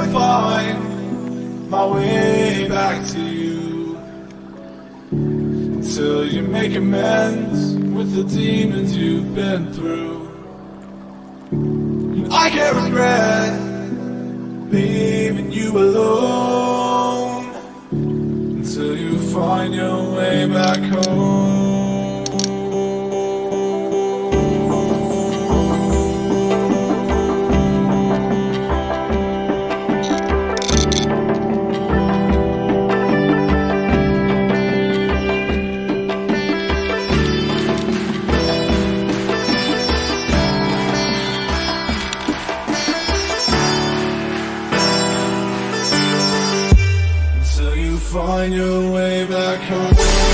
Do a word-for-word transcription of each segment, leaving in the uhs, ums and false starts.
find my way back to you, until you make amends with the demons you've been through. And I can't regret leaving you alone, until you find your way back home. Find your way back home.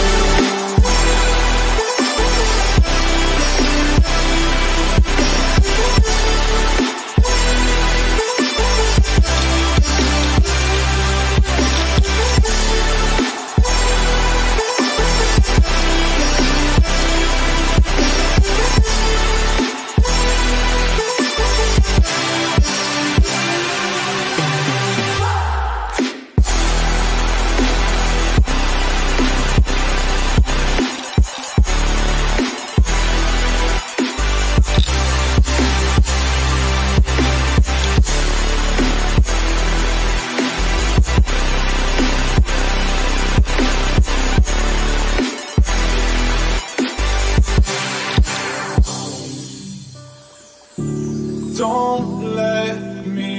Don't let me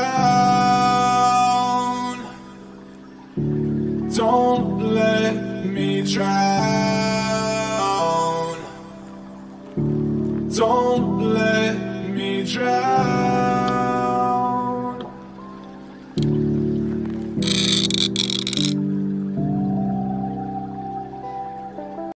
drown. Don't let me drown. Don't let me drown.